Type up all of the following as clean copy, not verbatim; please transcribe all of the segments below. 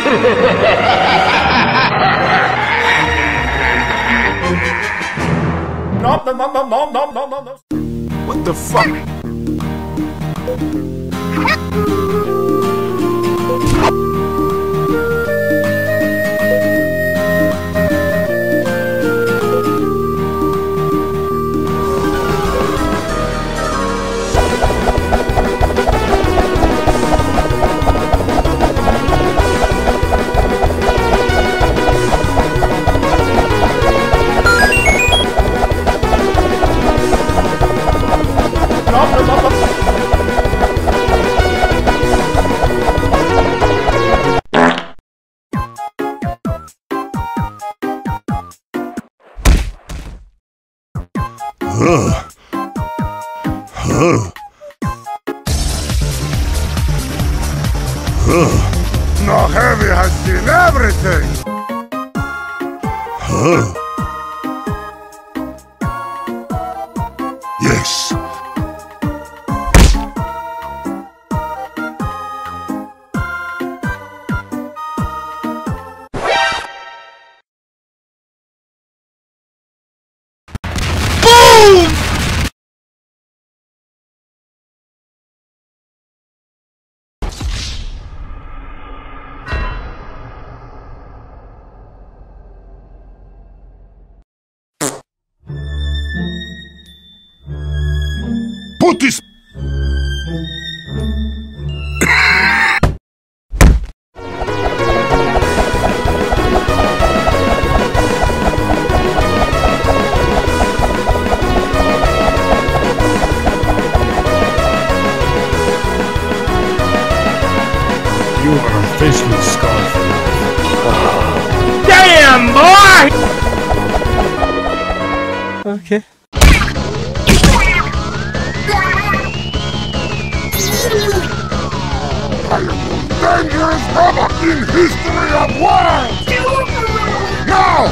No. What the fuck? Now Heavy has seen everything! Yes! Put this... You are officially scarred for life. Damn, boy! Okay. Dangerous robot in history of worlds! Now!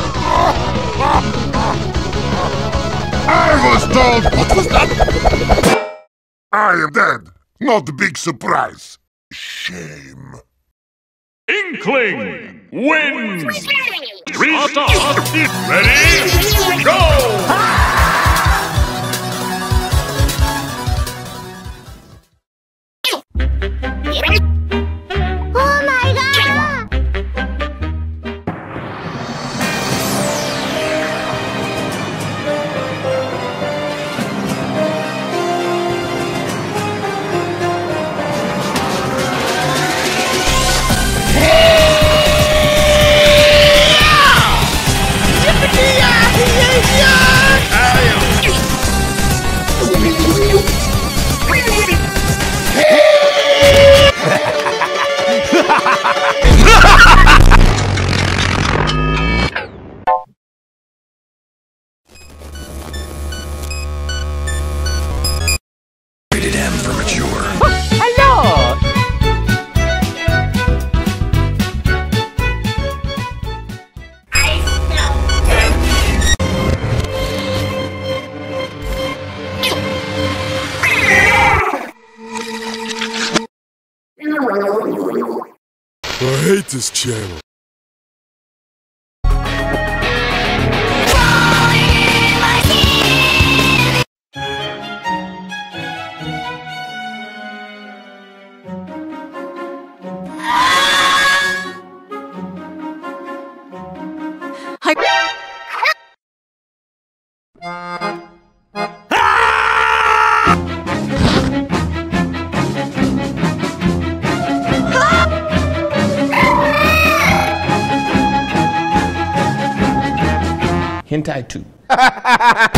I was told... What was that? I am dead. Not a big surprise. Shame. Inkling wins! Restart! Ready? Go! Oh my god! Rated M for mature. Hello! I hate this channel. Hentai 2.